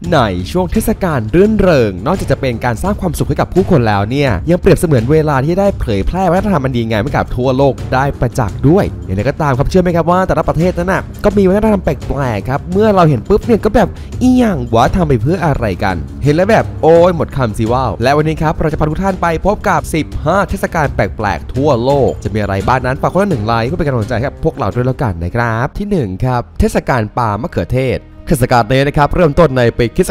ในช่วงเทศกาลรื่นเริงนอกจากจะเป็นการสร้างความสุขให้กับผู้คนแล้วเนี่ยยังเปรียบเสมือนเวลาที่ได้เผยแพร่วัฒนธรรมอันดีงามให้กับทั่วโลกได้ประจักษ์ด้วยอย่างไรก็ตามครับเชื่อไหมครับว่าแต่ละประเทศนั้นก็มีวัฒนธรรมแปลกๆครับเมื่อเราเห็นปุ๊บเนี่ยก็แบบอีหยังวะทำไปเพื่ออะไรกันเห็นแล้วแบบโอ้ยหมดคำสิว้าวและวันนี้ครับเราจะพาทุกท่านไปพบกับ15เทศกาลแปลกๆทั่วโลกจะมีอะไรบ้างนั้นฝากคนละ1 ไลค์เพื่อเป็นกำลังใจให้พวกเราด้วยแล้วกันนะครับที่1ครับเทศกาลปาล์มมะเขือเทศเทศกาลนี้นะครับเริ่มต้นในปีค.ศ.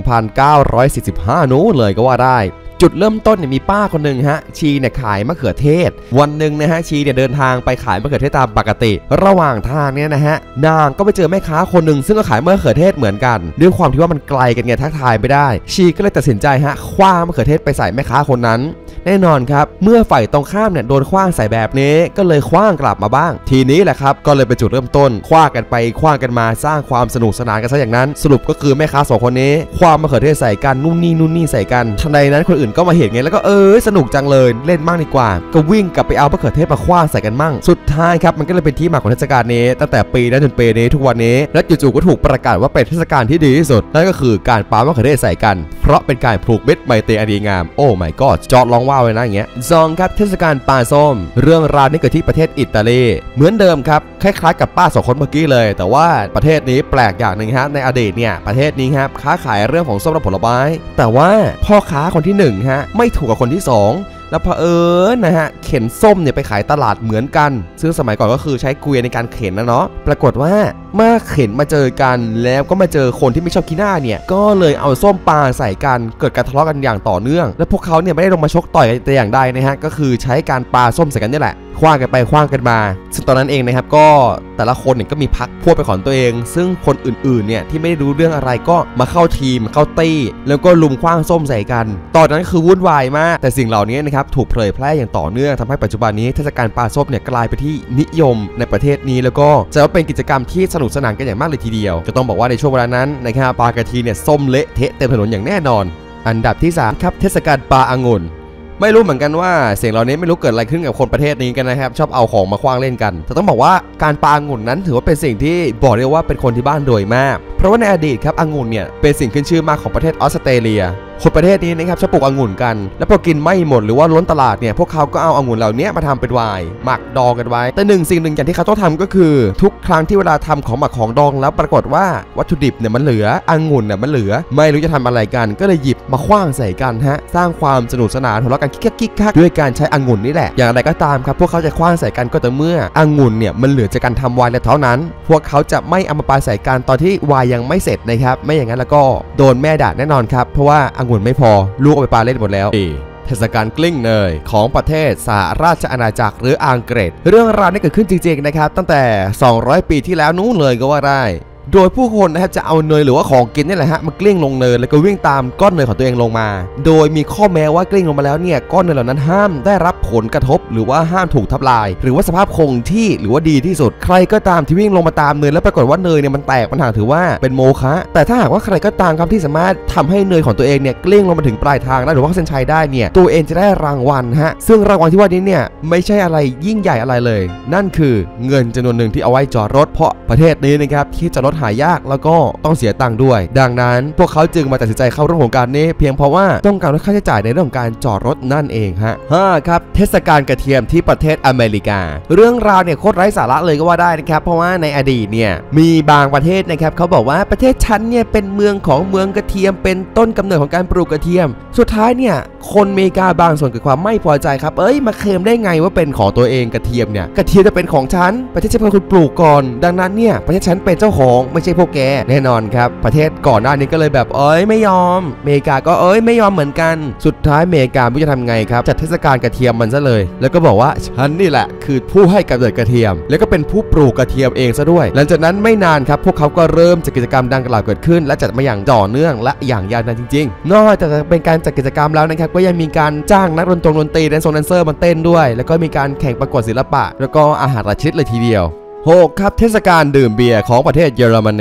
1945นู้นเลยก็ว่าได้จุดเริ่มต้นเนี่ยมีป้าคนหนึ่งชีเนี่ยขายมะเขือเทศวันหนึ่งนะฮะชีเนี่ยเดินทางไปขายมะเขือเทศตามปกติระหว่างทางเนี่ยนะฮะนางก็ไปเจอแม่ค้าคนหนึ่งซึ่งก็ขายมะเขือเทศเหมือนกันด้วยความที่ว่ามันไกลกันไงทักทายไม่ได้ชีก็เลยตัดสินใจคว้างมะเขือเทศไปใส่แม่ค้าคนนั้นแน่นอนครับเมื่อฝ่ายตรงข้ามเนี่ยโดนคว้างใส่แบบนี้ก็เลยคว้างกลับมาบ้างทีนี้แหละครับก็เลยเป็นจุดเริ่มต้นคว้างกันไปคว้างกันมาสร้างความสนุกสนานกันซะอย่างนั้นสรุปก็คือแม่ค้า2 คนนี้คว้างมะเขือเทศใส่กันนู่นนี่ใส่กันทันใดนั้นคนอื่นก็มาเห็นไงแล้วก็สนุกจังเลยเล่นมั่งดีกว่าก็วิ่งกลับไปเอามะเขือเทศมาคว้างใส่กันมั่งสุดท้ายครับมันก็เลยเป็นที่มาของเทศกาลนี้ตั้งแต่ปีนั้นจนปีนี้ทุกวันนี้และจู่ๆก็ถูกประกาศว่าเป็นเทศกาลที่ดีที่สุดนั่นก็คือการปามะเขือเทศใส่กันเพราะเป็นการผูกมิตรไมตรีอันดีงามโอ้ my god จอดร้องว้าวเลยนะอย่างเงี้ย2ครับเทศกาลปลาส้มเรื่องราวนี้เกิดที่ประเทศอิตาลีเหมือนเดิมครับคล้ายๆกับป้า2 คนเมื่อกี้เลยแต่ว่าประเทศนี้แปลกอย่างหนึ่งในอดีตเนี่ยประเทศนี้ครับค้าขายเรื่องของส้มและผลไม้แต่ว่าพ่อค้าคนที่1ไม่ถูกกับคนที่2แล้วเผอิญเข็นส้มเนี่ยไปขายตลาดเหมือนกันซึ่งสมัยก่อนก็คือใช้เกวียนในการเข็นนะเนาะปรากฏว่าเมื่อเข็นมาเจอกันแล้วก็มาเจอคนที่ไม่ชอบขี้หน้าเนี่ยก็เลยเอาส้มปาใส่กันเกิดการทะเลาะกันอย่างต่อเนื่องและพวกเขาเนี่ยไม่ได้ลงมาชกต่อยกันแต่อย่างใดก็คือใช้การปาส้มใส่กันนี่แหละคว้างกันไปคว้างกันมาซึ่งตอนนั้นเองนะครับก็แต่ละคนเนี่ยก็มีพรรคพวกเป็นของตัวเองซึ่งคนอื่นๆเนี่ยที่ไม่ได้รู้เรื่องอะไรก็มาเข้าทีมเข้าตี้แล้วก็ลุมคว้างส้มใส่กันตอนนั้นคือวุ่นวายมากแต่สิ่งเหล่านี้นะครับถูกเผยแพร่อย่างต่อเนื่องทำให้ปัจจุบันนี้เทศกาลปาส้มเนี่ยกลายไปที่นิยมในประเทศนี้แล้วก็จะว่าเป็นกิจกรรมที่สนุกสนานกันอย่างมากเลยทีเดียวจะต้องบอกว่าในช่วงเวลานั้นนะครับปากะทิเนี่ยส้มเละเทะเต็มถนนอย่างแน่นอนอันดับที่3ครับเทศกาลปาองุ่นไม่รู้เหมือนกันว่าเสียงเหล่านี้ไม่รู้เกิดอะไรขึ้นกับคนประเทศนี้กันนะครับชอบเอาของมาคว้างเล่นกันแต่ต้องบอกว่าการปาองุ่นนั้นถือว่าเป็นสิ่งที่บอกได้ว่าเป็นคนที่บ้านโดยมากเพราะว่าในอดีตครับองุ่นเนี่ยเป็นสิ่งขึ้นชื่อมากของประเทศออสเตรเลียคนประเทศนี้นะครับชอบปลูกองุ่นกันแล้วพอกินไม่หมดหรือว่าล้นตลาดเนี่ยพวกเขาก็เอาองุ่นเหล่านี้มาทำเป็นไวน์หมักดองกันไว้แต่สิ่งหนึ่งอย่างที่เขาต้องทำก็คือทุกครั้งที่เวลาทำของหมักของดองแล้วปรากฏว่าวัตถุดิบเนี่ยมันเหลือองุ่นเนี่ยมันเหลือไม่รู้จะทำอะไรกันก็เลยหยิบมาคว้างใส่กันสร้างความสนุกสนานหัวเราะกันกิ๊กคักด้วยการใช้องุ่นนี่แหละอย่างไรก็ตามครับพวกเขาจะคว้างใส่กันก็แต่เมื่อองุ่นเนี่ยมันเหลือจากการทำไวน์แล้วเท่านั้นพวกเขาจะไม่เอามาปาใส่กันตอนที่ไวน์ยังไม่เสร็จนะครับไม่อย่างนั้นแล้วก็โดนแม่ด่าแน่นอนครับเพราะว่าองุ่นไม่พอลูกเอาไปปาเล่นหมดแล้วเทศกาลกลิ้งเนยของประเทศสหราชอาณาจักรหรืออังกฤษเรื่องราวนี้เกิดขึ้นจริงๆนะครับตั้งแต่200 ปีที่แล้วนู้นเลยก็ว่าได้โดยผู้คนนะครับจะเอาเนยหรือว่าของกินนี่แหละมากลิ้งลงเนยแล้วก็วิ่งตามก้อนเนยของตัวเองลงมาโดยมีข้อแม้ว่ากลิ้งลงมาแล้วเนี่ยก้อนเนยเหล่านั้นห้ามได้รับผลกระทบหรือว่าห้ามถูกทำลายหรือว่าสภาพคงที่หรือว่าดีที่สุดใครก็ตามที่วิ่งลงมาตามเนยแล้วปรากฏว่าเนยเนี่ยมันแตกปัญหาถือว่าเป็นโมฆะแต่ถ้าหากว่าใครก็ตามครับที่สามารถทำให้เนยของตัวเองเนี่ยกลิ้งลงมาถึงปลายทางได้หรือว่าเส้นชัยได้เนี่ยตัวเองจะได้รางวัลซึ่งรางวัลที่ว่านี้เนี่ยไม่ใช่อะไรยิ่งใหญ่อะไรเลยนั่นคือเงินจำนวนหนึ่งที่เอาไว้จอดรถเพราะประเทศนี้นะครับที่จอดรถหายากแล้วก็ต้องเสียตังค์ด้วยดังนั้นพวกเขาจึงมาตัดสินใจเข้าร่วมโครงการนี้เพียงเพราะว่าต้องการลดค่าใช้จ่ายในเรื่องของการจอดรถนั่นเอง5ครับเทศกาลกระเทียมที่ประเทศอเมริกาเรื่องราวเนี่ยโคตรไร้สาระเลยก็ว่าได้นะครับเพราะว่าในอดีตเนี่ยมีบางประเทศนะครับเขาบอกว่าประเทศฉันเนี่ยเป็นเมืองของเมืองกระเทียมเป็นต้นกำเนิดของการปลูกกระเทียมสุดท้ายเนี่ยคนอเมริกาบางส่วนเกิดความไม่พอใจครับมาเคลมได้ไงว่าเป็นของตัวเองกระเทียมเนี่ยกระเทียมจะเป็นของฉันประเทศฉันเป็นคนปลูกก่อนดังนั้นเนี่ยประเทศฉันเป็นเจ้าของไม่ใช่พวกแกแน่นอนครับประเทศก่อนหน้านี้ก็เลยแบบไม่ยอมอเมริกาก็ไม่ยอมเหมือนกันสุดท้ายอเมริกาไม่รู้จะทำไงครับจัดเทศกาลกระเทียมมันซะเลยแล้วก็บอกว่าฉันนี่แหละคือผู้ให้กำเนิดกระเทียมแล้วก็เป็นผู้ปลูกกระเทียมเองซะด้วยหลังจากนั้นไม่นานครับพวกเขาก็เริ่มจัดกิจกรรมดังกล่าวเกิดขึ้นและจัดมาอย่างต่อเนื่องและอย่างยาวนานจริงๆนอกจากจะเป็นการจัดกิจกรรมแล้วนะครับก็ยังมีการจ้างนักดนตรีแดนเซอร์มาเต้นด้วยแล้วก็มีการแข่งประกวดศิลปะแล้วก็อาหารชนิดเลยทีเดียว6ครับเทศกาลดื่มเบียร์ของประเทศเยอรมนี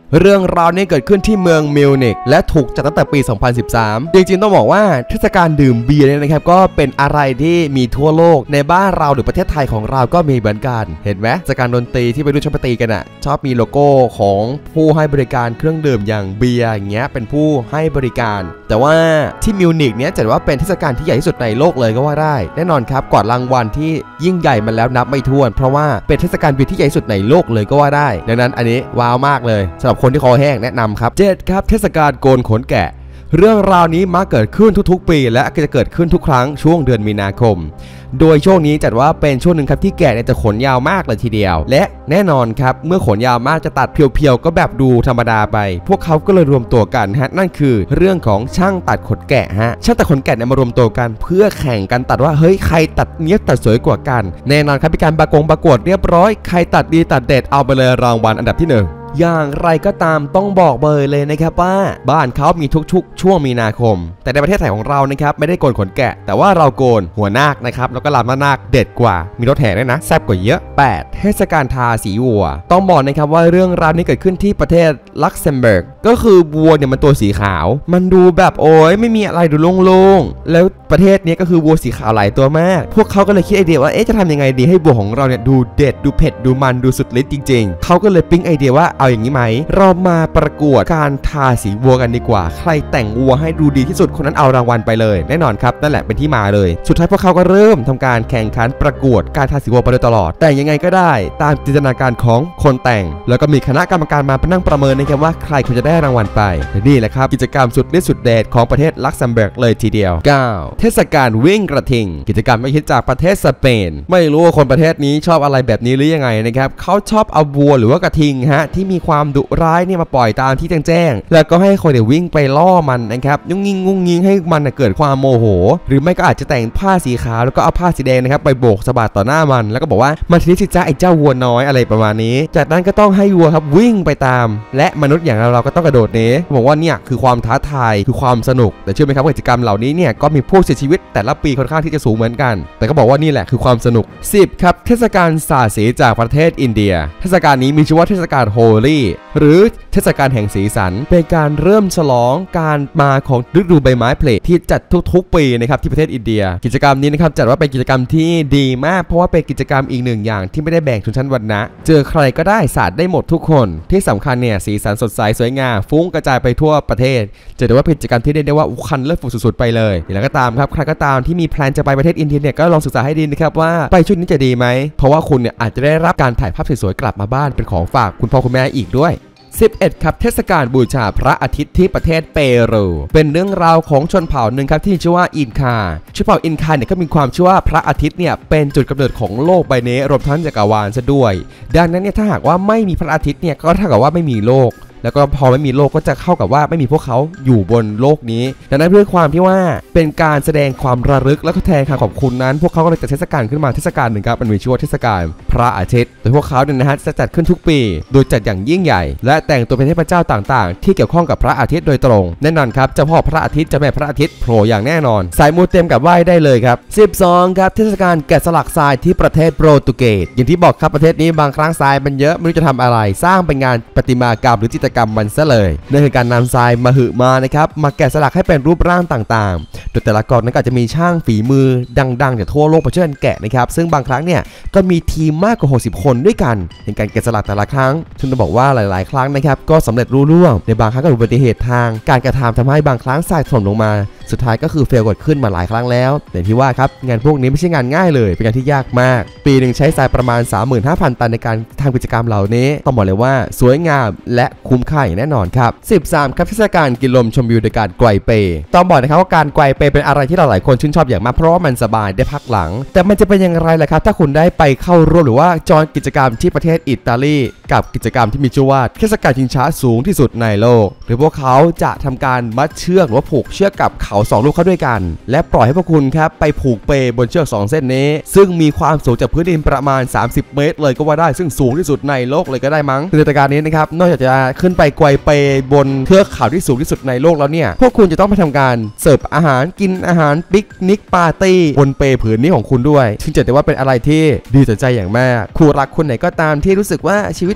เรื่องราวนี้เกิดขึ้นที่เมืองมิวนิกและถูกจัดตั้งแต่ปี 2013 จริงๆต้องบอกว่าเทศกาลดื่มเบียร์เนี่ยนะครับก็เป็นอะไรที่มีทั่วโลกในบ้านเราหรือประเทศไทยของเราก็มีเหมือนกันเห็นไหมเทศกาลดนตรีที่ไปดูชอบไปตีกันอ่ะชอบมีโลโก้ของผู้ให้บริการเครื่องดื่มอย่างเบียร์อย่างเงี้ยเป็นผู้ให้บริการแต่ว่าที่มิวนิกเนี่ยจัดว่าเป็นเทศกาลที่ใหญ่ที่สุดในโลกเลยก็ว่าได้แน่นอนครับกวาดรางวัลที่ยิ่งใหญ่มาแล้วนับไม่ถ้วนเพราะว่าเป็นเทศกาลเบียร์ที่ใหญ่ที่สุดในโลกเลยก็ว่าได้ดังนั้นอันนี้ว้าวมากเลยสำหรับคนที่คอแห้งแนะนำครับ7ครับเทศกาลโกนขนแกะเรื่องราวนี้มักเกิดขึ้นทุกๆปีและจะเกิดขึ้นทุกครั้งช่วงเดือนมีนาคมโดยช่วงนี้จัดว่าเป็นช่วงหนึ่งครับที่แกะจะขนยาวมากเลยทีเดียวและแน่นอนครับเมื่อขนยาวมากจะตัดเพียวๆก็แบบดูธรรมดาไปพวกเขาก็เลยรวมตัวกันฮะนั่นคือเรื่องของช่างตัดขนแกะฮะช่างตัดขนแกะมารวมตัวกันเพื่อแข่งกันตัดว่าเฮ้ยใครตัดเนี้ยตัดสวยกว่ากันแน่นอนครับมีการประกวดเรียบร้อยใครตัดดีตัดเด็ดเอาไปเลยรางวัลอันดับที่1อย่างไรก็ตามต้องบอกเลยนะครับว่าบ้านเขามีทุกๆช่วงมีนาคมแต่ในประเทศไทยของเรานะครับไม่ได้โกนขนแกะแต่ว่าเราโกนหัวนาคนะครับแล้วก็ลำนาคเด็ดกว่ามีรถแห่ด้วยนะแซ่บกว่าเยอะ8เทศกาลทาสีวัวต้องบอกนะครับว่าเรื่องราวนี้เกิดขึ้นที่ประเทศลักเซมเบิร์กก็คือวัวเนี่ยมันตัวสีขาวมันดูแบบโอ้ยไม่มีอะไรดูโล่งๆแล้วประเทศนี้ก็คือวัวสีขาวหลายตัวมากพวกเขาก็เลยคิดไอเดียว่าจะทำยังไงดีให้วัวของเราเนี่ยดูเด็ดดูเผ็ดดูมันดูสุดฤทธิ์จริงๆเขาก็เลยปิ๊งไอเดียว่าเอาอย่างนี้ไหมเรามาประกวดการทาสีวัวกันดีกว่าใครแต่งวัวให้ดูดีที่สุดคนนั้นเอารางวัลไปเลยแน่นอนครับนั่นแหละเป็นที่มาเลยสุดท้ายพวกเขาก็เริ่มทำการแข่งขันประกวดการทาสีวัวไปโดยตลอดแต่ยังไงก็ได้ตามจินตนาการของคนแต่งแล้วก็มีคณะกรรมการมานั่งประเมินนะครับว่าใครควรจะได้รางวัลไปนี่แหละครับกิจกรรมสุดฤทธิ์สุดเดชของประเทศลักเซมเบิร์กเลยทีเดียว9เทศกาลวิ่งกระทิงกิจกรรมไม่คิดจากประเทศสเปนไม่รู้ว่าคนประเทศนี้ชอบอะไรแบบนี้หรือยังไงนะครับเขาชอบเอาวัวหรือว่ากระทิงฮะที่มีความดุร้ายเนี่ยมาปล่อยตามที่แจ้งแล้วก็ให้คนเดี๋ยววิ่งไปล่อมันนะครับงุ้งงิงให้มันเกิดความโมโหหรือไม่ก็อาจจะแต่งผ้าสีขาวแล้วก็เอาผ้าสีแดงนะครับไปโบกสะบัดต่อหน้ามันแล้วก็บอกว่ามันทีนี้สิจ้าไอ้เจ้าวัวน้อยอะไรประมาณนี้จากนั้นก็ต้องให้วัวครับวิ่งไปตามและมนุษย์อย่างเราก็ต้องกระโดดนี้บอกว่าเนี่ยคือความท้าทายคือความสนุกแต่เชื่อไหมครับกิจกรรมเหล่านี้เนี่ยก็มีผู้เสียชีวิตแต่ละปีค่อนข้างที่จะสูงเหมือนกันแต่ก็บอกว่านี่แหละคือความสนุก10ครับเทศกาลสาดสีจากประเทศอินเดียเทศกาลนี้มีชื่อว่าเทศกาลโฮลี่หรือเทศกาลแห่งสีสันเป็นการเริ่มฉลองการมาของฤดูใบไม้ผลิที่จัดทุกๆปีนะครับที่ประเทศอินเดียกิจกรรมนี้นะครับจัดว่าเป็นกิจกรรมที่ดีมากเพราะว่าเป็นกิจกรรมอีกหนึ่งอย่างที่ไม่ได้แบ่งชนชั้นวรรณะเจอใครก็ได้สาดได้หมดทุกคนที่สำคัญเนี่ยสีสันสดใสสวยงามฟุ้งกระจายไปทั่วประเทศจะได้ว่าเป็นกิจกรรมที่เรียกได้ว่าคันเลิศสุดๆไปเลยอย่างไรก็ตามครับใครก็ตามที่มีแพลนจะไปประเทศอินเดียเนี่ยก็ลองศึกษาให้ดีนะครับว่าไปช่วงนี้จะดีไหมเพราะว่าคุณเนี่ยอาจจะได้รับการถ่ายภาพสวยๆกลับมาบ้านเป็นของฝากคุณพ่อคุณแม่อีกด้วย11ครับเทศกาลบูชาพระอาทิตย์ที่ประเทศเปรูเป็นเรื่องราวของชนเผ่าหนึ่งครับที่ชื่อว่าอินคาชนเผ่าอินคาเนี่ยก็มีความเชื่อว่าพระอาทิตย์เนี่ยเป็นจุดกำเนิดของโลกใบนี้รวมทั้งจักรวาลซะด้วยดังนั้นเนี่ยถ้าหากว่าไม่มีพระอาทิตย์เนี่ยก็เท่ากับว่าไม่มีโลกแล้วก็พอไม่มีโลกก็จะเข้ากับว่าไม่มีพวกเขาอยู่บนโลกนี้ดังนั้นเพื่อความที่ว่าเป็นการแสดงความระลึกและก็แทนคำขอบคุณนั้นพวกเขาก็เลยจัดเทศกาลขึ้นมาเทศกาลหนึ่งครับมันมีชื่อว่าเทศกาลพระอาทิตย์โดยพวกเขาเนี่ยนะฮะจะจัดขึ้นทุกปีโดยจัดอย่างยิ่งใหญ่และแต่งตัวเป็นเทพเจ้าต่างๆที่เกี่ยวข้องกับพระอาทิตย์โดยตรงแน่นอนครับเจ้าพ่อพระอาทิตย์เจ้าแม่พระอาทิตย์โผล่อย่างแน่นอนสายมูเต็มกับไหว้ได้เลยครับ12ครับเทศกาลแกะสลักทรายที่ประเทศโปรตุเกสอย่างที่บอกครับประเทศนี้บางครั้งทรายมันเยอะไม่รู้จะทำอะไรสร้างเป็นงานประติมากรรมหรือจิตรกรรมมันซะเลยนั่นคือการนำทรายมามานะครับมาแกะสลักให้เป็นรูปร่างต่างๆโดยแต่ละกองนั้นก็จะมีช่างฝีมือดังๆจากทั่วโลกมาช่วยกันแกะนะครับซึ่งบางครั้งเนี่ยก็มีทีมมากกว่า60คนด้วยกันในการแกะสลักแต่ละครั้งซึ่งต้องบอกว่าหลายๆครั้งนะครับก็สำเร็จรุ่ร่วงในบางครั้งก็อุบัติเหตุทางการกระทำทำให้บางครั้งทรายถล่มลงมาสุดท้ายก็คือเฟลกดขึ้นมาหลายครั้งแล้วแต่ที่ว่าครับงานพวกนี้ไม่ใช่งานง่ายเลยเป็นงานที่ยากมากปีหนึ่งใช้ทรายประมาณ 35,000 ตันในการทำกิจกรรมเหล่านี้ต้องบอกเลยว่าสวยงามและคุ้มค่าอย่างแน่นอนครับ13ครับเทศกาลกินลมชมวิวโดยการไกวเปต้องบอกนะครับว่าการไกวเปเป็นอะไรที่หลายคนชื่นชอบอย่างมากเพราะว่ามันสบายได้พักหลังแต่มันจะเป็นอย่างไรล่ะครับถ้าคุณได้ไปเข้าร่วมหรือว่าจอยกิจกรรมที่ประเทศอิตาลีกับกิจกรรมที่มีชื่อว่าเทศกาลชิงช้าสูงที่สุดในโลกหรือพวกเขาจะทำการมัดเชือกหรือว่าผูกเชือกกับเขา2ลูกเข้าด้วยกันและปล่อยให้พวกคุณครับไปผูกเปบนเชือก2เส้นนี้ซึ่งมีความสูงจากพื้นดินประมาณ30เมตรเลยก็ว่าได้ซึ่งสูงที่สุดในโลกเลยก็ได้มั้งกิจกรรมนี้นะครับนอกจากจะขึ้นไปไกวเปบนเทือกเขาที่สูงที่สุดในโลกแล้วเนี่ยพวกคุณจะต้องไปทำการเสิร์ฟอาหารกินอาหารปิกนิกปาร์ตี้บนเปผืนนี้ของคุณด้วยซึ่งจะได้ว่าเป็นอะไรที่ดีต่อใจอย่างมากคู่รักคนไหนก็ตามที่รู้สึกว่าชีวิต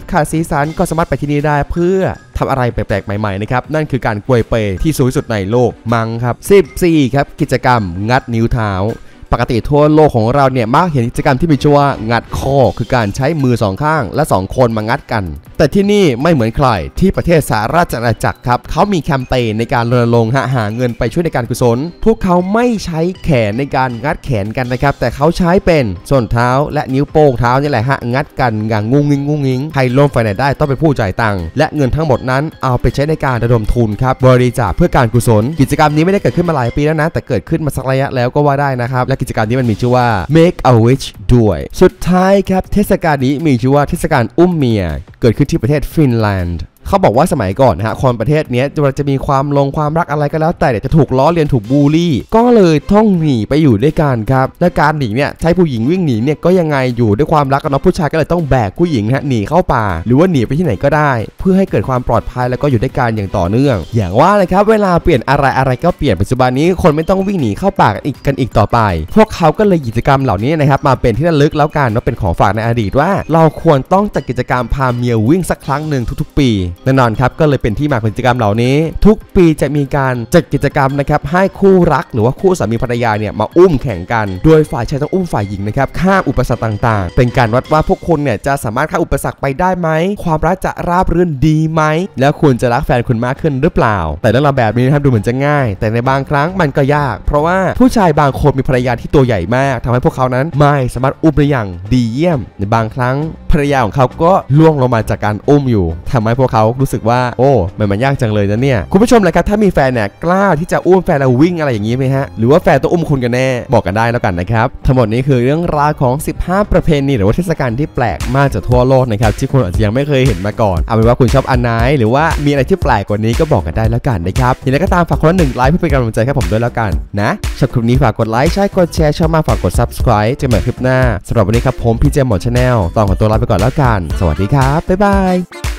ขาดสีสันก็สามารถไปที่นี่ได้เพื่อทำอะไรแปลกๆใหม่ๆนะครับนั่นคือการกวยเปที่สูงที่สุดในโลกมั้งครับ14ครับกิจกรรมงัดนิ้วเท้าปกติทั่วโลกของเราเนี่ยมักเห็นกิจกรรมที่มีชื่อว่างัดข้อคือการใช้มือ2ข้างและ2คนมางัดกันแต่ที่นี่ไม่เหมือนใครที่ประเทศสหราชอาณาจักรครับเขามีแคมเปญในการรณรงค์หาเงินไปช่วยในการกุศลพวกเขาไม่ใช้แขนในการงัดแขนกันนะครับแต่เขาใช้เป็นส้นเท้าและนิ้วโป้งเท้านี่แหละงัดกันอย่างงุ้งงิ้งใครล้มไฟไหนได้ต้องเป็นผู้จ่ายตังค์และเงินทั้งหมดนั้นเอาไปใช้ในการระดมทุนครับบริจาคเพื่อการกุศลกิจกรรมนี้ไม่ได้เกิดขึ้นมาหลายปีแล้วนะแต่เกิดขึ้นมาสักระยะแล้วก็ว่าได้นะครับและกิจกรรมนี้มันมีชื่อว่า Make a Wish ด้วยสุดท้ายครับเทศกาลนี้มีชื่อว่าเทศกาลอุ้มเมียเกิดขึ้นที่ประเทศฟินแลนด์เขาบอกว่าสมัยก่อนนะฮะคนประเทศนี้จะมีความรักอะไรก็แล้วแต่จะถูกล้อเลียนถูกบูลลี่ก็เลยต้องหนีไปอยู่ด้วยกันครับและการหนีเนี่ยใช้ผู้หญิงวิ่งหนีเนี่ยก็ยังไงอยู่ด้วยความรักกันเนาะผู้ชายก็เลยต้องแบกผู้หญิงฮะหนีเข้าป่าหรือว่าหนีไปที่ไหนก็ได้เพื่อให้เกิดความปลอดภัยแล้วก็อยู่ด้วยกันอย่างต่อเนื่องอย่างว่าเลยครับเวลาเปลี่ยนอะไรก็เปลี่ยนปัจจุบันนี้คนไม่ต้องวิ่งหนีเข้าป่ากันอีกต่อไปพวกเขาก็เลยกิจกรรมเหล่านี้นะครับมาเป็นที่ระลึกแล้วกันว่าเป็นของฝากในอดีตว่าเราควรต้องจัดกิจกรรมพาเมียวิ่งสักครั้งหนึ่งทุกๆปีแน่นอนครับก็เลยเป็นที่มาของกิจกรรมเหล่านี้ทุกปีจะมีการจัดกิจกรรมนะครับให้คู่รักหรือว่าคู่สามีภรรยาเนี่ยมาอุ้มแข่งกันโดยฝ่ายชายต้องอุ้มฝ่ายหญิงนะครับข้ามอุปสรรคต่างๆเป็นการวัดว่าพวกคุณเนี่ยจะสามารถข้ามอุปสรรคไปได้ไหมความรักจะราบรื่นดีไหมแล้วคุณจะรักแฟนคุณมากขึ้นหรือเปล่าแต่เรื่องราวแบบนี้นะครับดูเหมือนจะง่ายแต่ในบางครั้งมันก็ยากเพราะว่าผู้ชายบางคนมีภรรยาที่ตัวใหญ่มากทำให้พวกเขานั้นไม่สามารถอุ้มได้อย่างดีเยี่ยมในบางครั้งภรรยาของเขาก็ล่วงลงมาจากการอุ้มอยู่ทำให้พวกเขารู้สึกว่าโอ้มันยากจังเลยนะเนี่ยคุณผู้ชมเลยครับถ้ามีแฟนเนี่ยกล้าที่จะอุ้มแฟนเราวิ่งอะไรอย่างนี้ไหมฮะหรือว่าแฟนต้องอุ้มคุณกันแน่บอกกันได้แล้วกันนะครับทั้งหมดนี้คือเรื่องราวของ15ประเพณีหรือว่าเทศกาลที่แปลกมากจากทั่วโลกนะครับที่คุณอาจจะยังไม่เคยเห็นมาก่อนเอาเป็นว่าคุณชอบอันไหนหรือว่ามีอะไรที่แปลกกว่านี้ก็บอกกันได้แล้วกันนะครับอย่างไรก็ตามฝากคนละ1 ไลค์เพื่อเป็นกำลังใจให้ผมด้วยแล้วกันนะชอบคลิปนี้ฝากกดไลค์ใช่กดแชร์ชอบมาฝากกด Subscribe จะมาคลิปหน้าสำหรับวันนี้ครับผมพี่เจมส์หมดชาแนลต้องขอตัวลาไปก่อนแล้วกันสวัสดีครับบ๊ายบาย